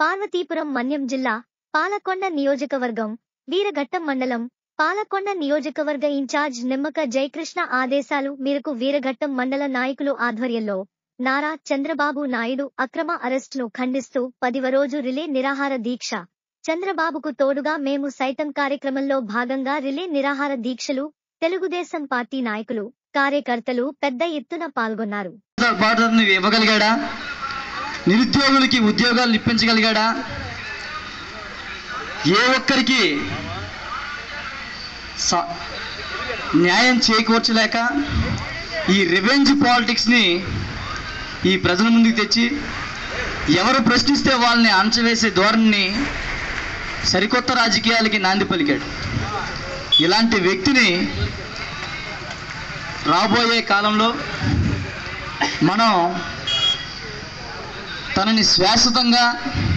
పార్వతీపురం మన్యం జిల్లా పాలకొండ నియోజకవర్గం వీరఘట్టం మండలం పాలకొండ నియోజకవర్గ ఇన్ఛార్జ్ నిమ్మక జయకృష్ణ ఆదేశాలు మేరకు వీరఘట్టం మండల నాయకులు ఆధ్వర్యంలో నారా చంద్రబాబు నాయుడు అక్రమ అరెస్టును ఖండిస్తూ 10వ రోజు రిలే నిరాహార దీక్ష. చంద్రబాబుకు తోడుగా మేము సైతం కార్యక్రమంలో భాగంగా రిలే నిరాహార దీక్షలు తెలుగుదేశం పార్టీ నాయకులు కార్యకర్తలు పెద్ద ఎత్తున పాల్గొన్నారు. ఇవ్వగలిగాడా? నిరుద్యోగులకి ఉద్యోగాలు ఇప్పించగలిగాడా? ఏ ఒక్కరికి న్యాయం చేకూర్చలేక ఈ రివెంజ్ పాలిటిక్స్ ని ఈ ప్రజల ముందుకు తెచ్చి ఎవరు ప్రశ్నిస్తే వాళ్ళని అణచివేసే ధోరణిని సరికొత్త రాజకీయాలకి నాంది పలికాడు. ఇలాంటి వ్యక్తిని రాబోయే కాలంలో మనం తనని శాశ్వతంగా